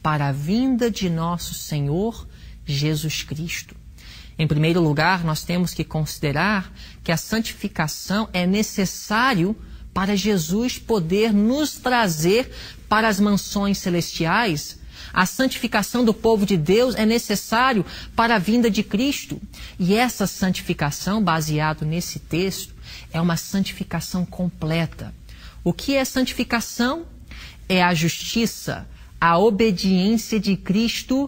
para a vinda de nosso Senhor Jesus Cristo. Em primeiro lugar, nós temos que considerar que a santificação é necessário para Jesus poder nos trazer para as mansões celestiais. A santificação do povo de Deus é necessário para a vinda de Cristo. E essa santificação, baseado nesse texto, é uma santificação completa. O que é santificação? É a justiça, a obediência de Cristo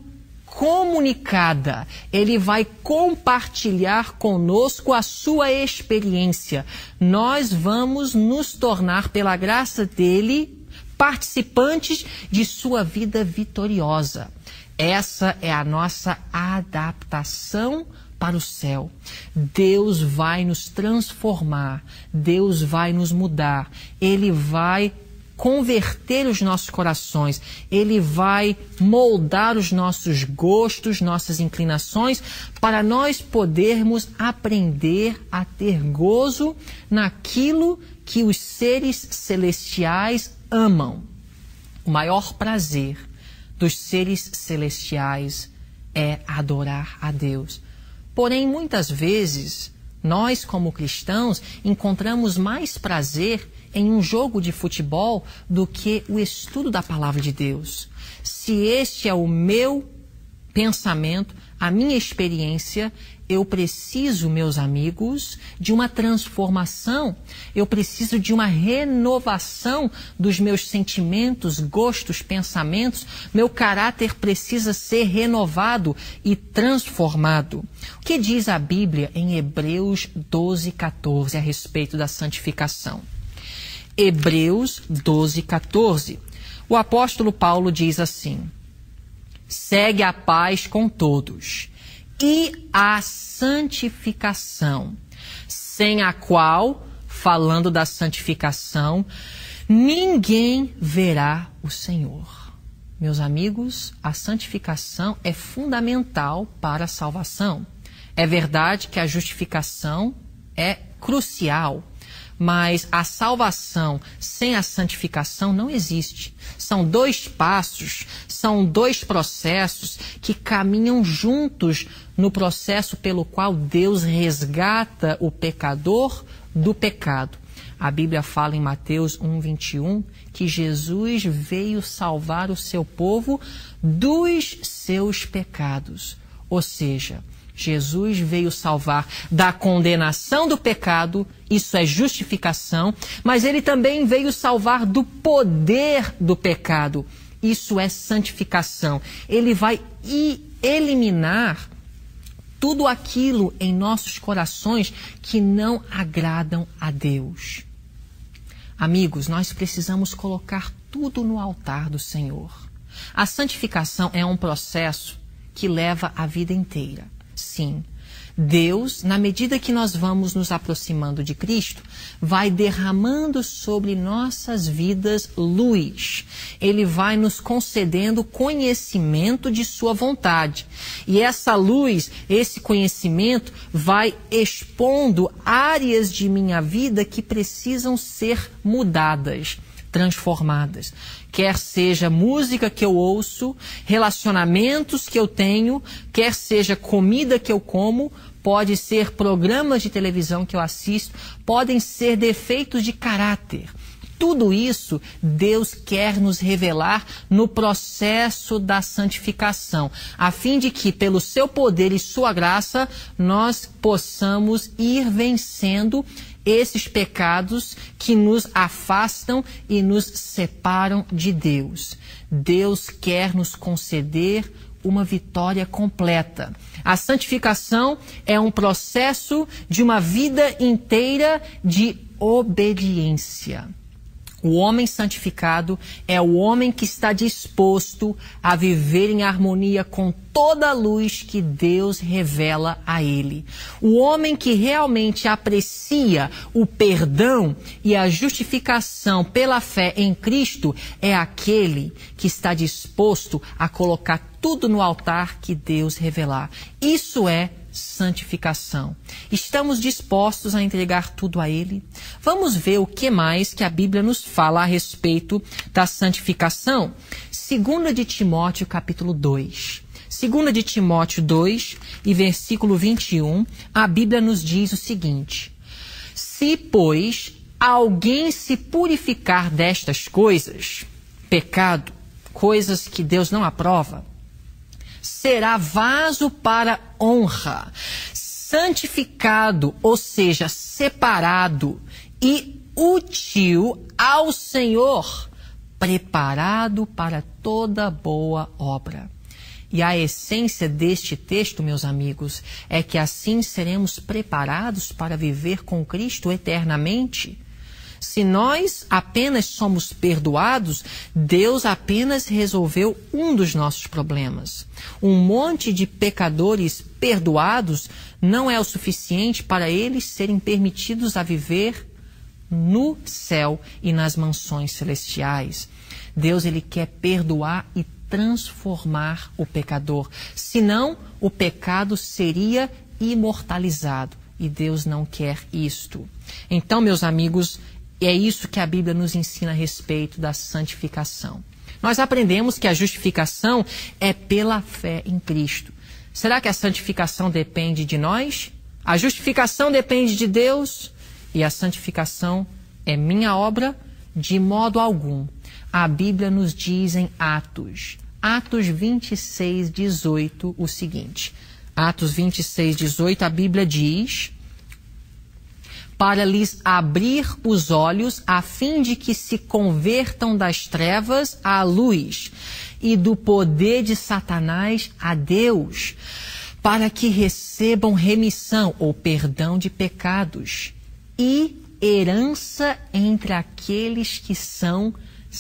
comunicada. Ele vai compartilhar conosco a sua experiência. Nós vamos nos tornar, pela graça dele, participantes de sua vida vitoriosa. Essa é a nossa adaptação para o céu. Deus vai nos transformar, Deus vai nos mudar, Ele vai converter os nossos corações, Ele vai moldar os nossos gostos, nossas inclinações, para nós podermos aprender a ter gozo naquilo que os seres celestiais amam. O maior prazer dos seres celestiais é adorar a Deus. Porém, muitas vezes, nós como cristãos encontramos mais prazer em um jogo de futebol do que o estudo da palavra de Deus. Se este é o meu pensamento, a minha experiência, eu preciso, meus amigos, de uma transformação. Eu preciso de uma renovação dos meus sentimentos, gostos, pensamentos. Meu caráter precisa ser renovado e transformado. O que diz a Bíblia em Hebreus 12:14 a respeito da santificação? Hebreus 12:14. O apóstolo Paulo diz assim: segue a paz com todos e a santificação, sem a qual, falando da santificação, ninguém verá o Senhor. Meus amigos, a santificação é fundamental para a salvação. É verdade que a justificação é crucial, mas a salvação sem a santificação não existe. São dois passos, são dois processos que caminham juntos no processo pelo qual Deus resgata o pecador do pecado. A Bíblia fala em Mateus 1:21 que Jesus veio salvar o seu povo dos seus pecados. Ou seja, Jesus veio salvar da condenação do pecado, isso é justificação, mas ele também veio salvar do poder do pecado, isso é santificação. Ele vai eliminar tudo aquilo em nossos corações que não agradam a Deus. Amigos, nós precisamos colocar tudo no altar do Senhor. A santificação é um processo que leva a vida inteira. Sim, Deus, na medida que nós vamos nos aproximando de Cristo, vai derramando sobre nossas vidas luz. Ele vai nos concedendo conhecimento de sua vontade. E essa luz, esse conhecimento, vai expondo áreas de minha vida que precisam ser mudadas, transformadas. Quer seja música que eu ouço, relacionamentos que eu tenho, quer seja comida que eu como, pode ser programas de televisão que eu assisto, podem ser defeitos de caráter. Tudo isso Deus quer nos revelar no processo da santificação, a fim de que, pelo seu poder e sua graça, nós possamos ir vencendo esses pecados que nos afastam e nos separam de Deus. Deus quer nos conceder uma vitória completa. A santificação é um processo de uma vida inteira de obediência. O homem santificado é o homem que está disposto a viver em harmonia com toda a luz que Deus revela a ele. O homem que realmente aprecia o perdão e a justificação pela fé em Cristo é aquele que está disposto a colocar tudo no altar que Deus revelar. Isso é santificação. Estamos dispostos a entregar tudo a Ele? Vamos ver o que mais que a Bíblia nos fala a respeito da santificação. 2 de Timóteo, capítulo 2. 2 de Timóteo 2 e versículo 21, a Bíblia nos diz o seguinte: se, pois, alguém se purificar destas coisas, pecado, coisas que Deus não aprova, será vaso para honra, santificado, ou seja, separado e útil ao Senhor, preparado para toda boa obra. E a essência deste texto, meus amigos, é que assim seremos preparados para viver com Cristo eternamente. Se nós apenas somos perdoados, Deus apenas resolveu um dos nossos problemas. Um monte de pecadores perdoados não é o suficiente para eles serem permitidos a viver no céu e nas mansões celestiais. Deus, ele quer perdoar e transformar o pecador. Senão, o pecado seria imortalizado. E Deus não quer isto. Então, meus amigos, é isso que a Bíblia nos ensina a respeito da santificação. Nós aprendemos que a justificação é pela fé em Cristo. Será que a santificação depende de nós? A justificação depende de Deus? E a santificação é minha obra? De modo algum. A Bíblia nos diz em Atos 26, 18, o seguinte. Atos 26, 18, a Bíblia diz: para lhes abrir os olhos, a fim de que se convertam das trevas à luz e do poder de Satanás a Deus, para que recebam remissão ou perdão de pecados e herança entre aqueles que são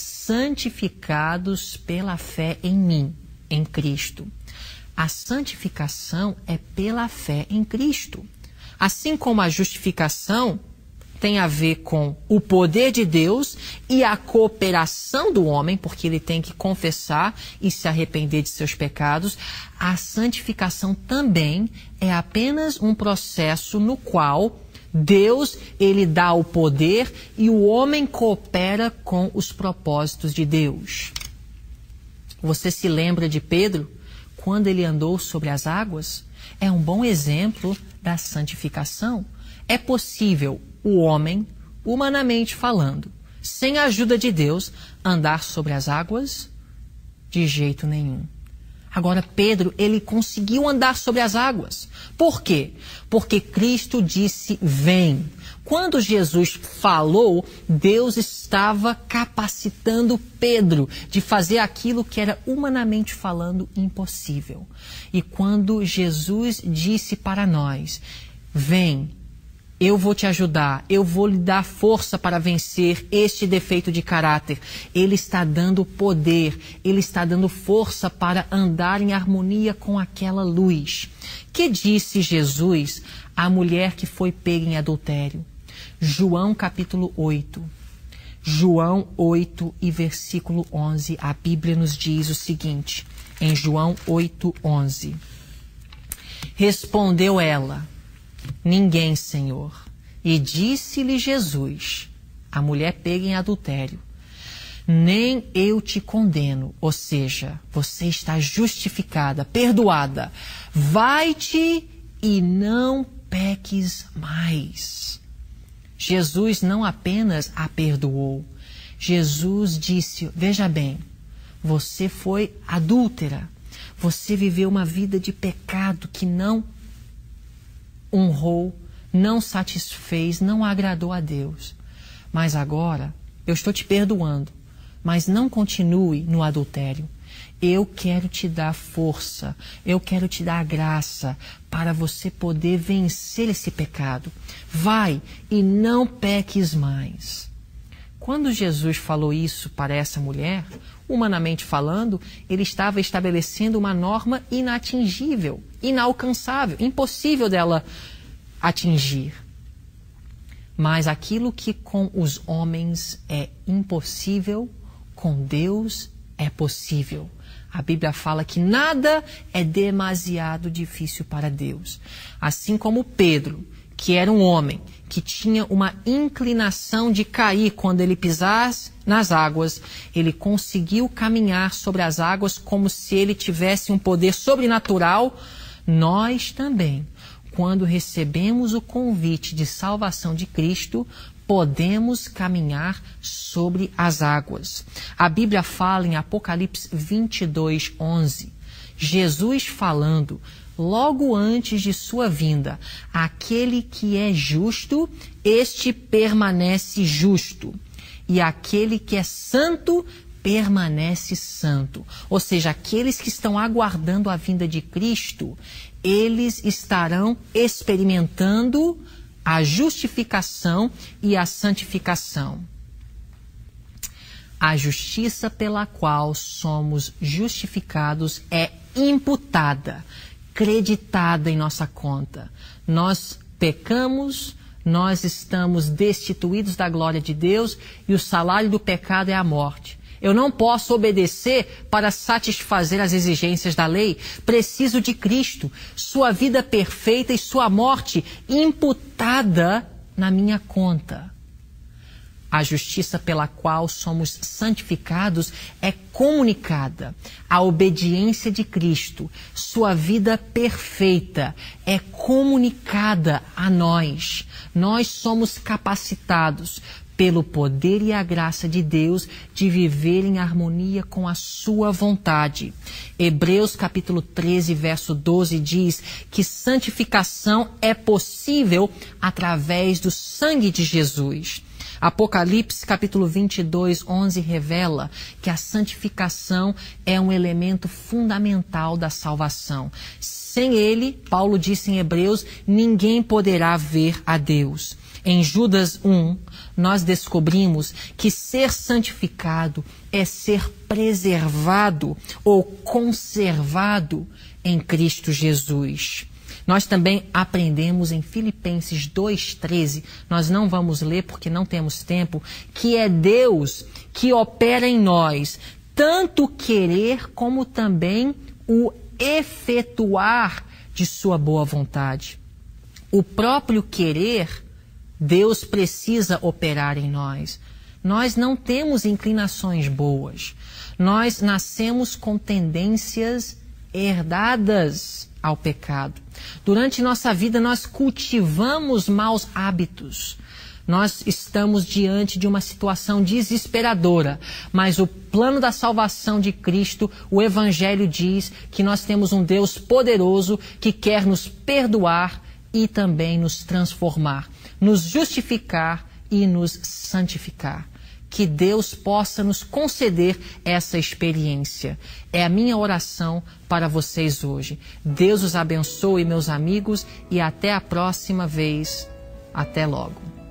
santificados pela fé em mim, em Cristo. A santificação é pela fé em Cristo. Assim como a justificação tem a ver com o poder de Deus e a cooperação do homem, porque ele tem que confessar e se arrepender de seus pecados, a santificação também é apenas um processo no qual Deus, ele dá o poder e o homem coopera com os propósitos de Deus. Você se lembra de Pedro, quando ele andou sobre as águas? É um bom exemplo da santificação. É possível o homem, humanamente falando, sem a ajuda de Deus, andar sobre as águas? De jeito nenhum. Agora, Pedro, ele conseguiu andar sobre as águas. Por quê? Porque Cristo disse, vem. Quando Jesus falou, Deus estava capacitando Pedro de fazer aquilo que era humanamente falando impossível. E quando Jesus disse para nós, vem, eu vou te ajudar, eu vou lhe dar força para vencer este defeito de caráter. Ele está dando poder, ele está dando força para andar em harmonia com aquela luz. Que disse Jesus à mulher que foi pega em adultério? João capítulo 8. João 8 e versículo 11, a Bíblia nos diz o seguinte, em João 8, 11. Respondeu ela, ninguém, Senhor. E disse-lhe Jesus, a mulher pega em adultério, nem eu te condeno, ou seja, você está justificada, perdoada. Vai-te e não peques mais. Jesus não apenas a perdoou, Jesus disse, veja bem, você foi adúltera, você viveu uma vida de pecado que não honrou, não satisfez, não agradou a Deus. Mas agora, eu estou te perdoando, mas não continue no adultério. Eu quero te dar força, eu quero te dar graça para você poder vencer esse pecado. Vai e não peques mais. Quando Jesus falou isso para essa mulher, humanamente falando, ele estava estabelecendo uma norma inatingível, inalcançável, impossível dela atingir. Mas aquilo que com os homens é impossível, com Deus é possível. A Bíblia fala que nada é demasiado difícil para Deus. Assim como Pedro, que era um homem que tinha uma inclinação de cair quando ele pisasse nas águas, ele conseguiu caminhar sobre as águas como se ele tivesse um poder sobrenatural. Nós também, quando recebemos o convite de salvação de Cristo, podemos caminhar sobre as águas. A Bíblia fala em Apocalipse 22:11, Jesus falando logo antes de sua vinda: aquele que é justo, este permanece justo, e aquele que é santo, permanece santo. Ou seja, aqueles que estão aguardando a vinda de Cristo, eles estarão experimentando a justificação e a santificação. A justiça pela qual somos justificados é imputada, creditada em nossa conta. Nós pecamos, nós estamos destituídos da glória de Deus e o salário do pecado é a morte. Eu não posso obedecer para satisfazer as exigências da lei. Preciso de Cristo, sua vida perfeita e sua morte imputada na minha conta. A justiça pela qual somos santificados é comunicada. A obediência de Cristo, sua vida perfeita, é comunicada a nós. Nós somos capacitados pelo poder e a graça de Deus de viver em harmonia com a sua vontade. Hebreus capítulo 13, verso 12 diz que santificação é possível através do sangue de Jesus. Apocalipse capítulo 22:11 revela que a santificação é um elemento fundamental da salvação. Sem ele, Paulo disse em Hebreus, ninguém poderá ver a Deus. Em Judas 1, nós descobrimos que ser santificado é ser preservado ou conservado em Cristo Jesus. Nós também aprendemos em Filipenses 2:13, nós não vamos ler porque não temos tempo, que é Deus que opera em nós, tanto o querer como também o efetuar de sua boa vontade. O próprio querer, Deus precisa operar em nós. Nós não temos inclinações boas. Nós nascemos com tendências herdadas ao pecado. Durante nossa vida, nós cultivamos maus hábitos. Nós estamos diante de uma situação desesperadora, mas o plano da salvação de Cristo, o Evangelho diz que nós temos um Deus poderoso que quer nos perdoar e também nos transformar, nos justificar e nos santificar. Que Deus possa nos conceder essa experiência. É a minha oração para vocês hoje. Deus os abençoe, meus amigos, e até a próxima vez. Até logo.